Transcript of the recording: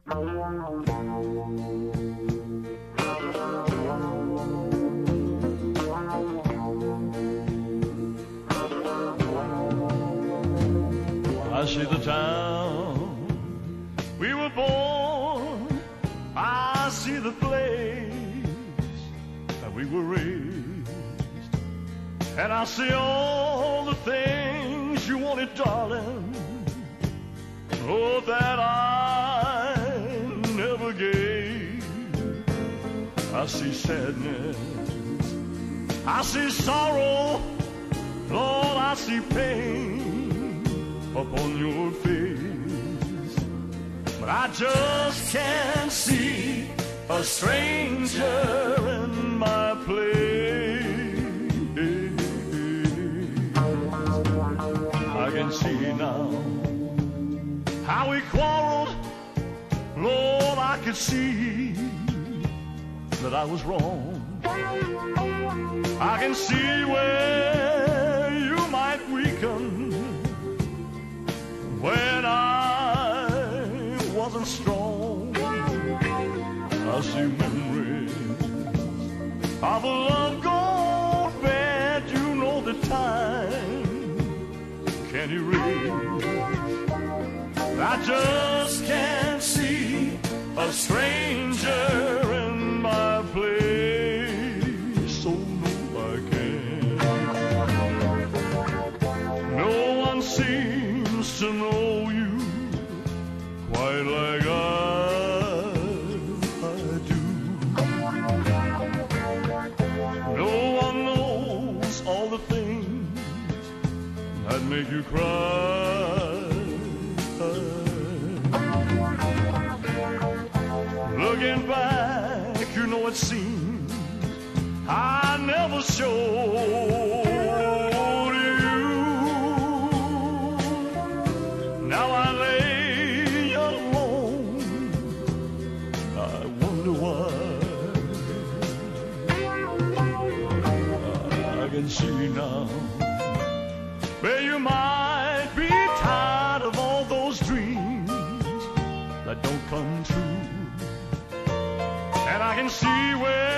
I see the town we were born. I see the place that we were raised. And I see all the things you wanted, darling. Oh, that I never gave. I see sadness. I see sorrow. Lord, I see pain upon your face, but I just can't see a stranger in my place. I can see now how we quarreled. Lord, I could see that I was wrong. I can see where you might weaken when I wasn't strong. I see memories of a love gone bad. You know the time can't erase. I just can't see a stranger in my place. So no, I can't. No one seems to know you quite like I do. No one knows all the things that make you cry. Looking back, you know it seems I never showed you. Now I lay alone, I wonder why. I can see now where you might be tired of all those dreams that don't come true. And I can see where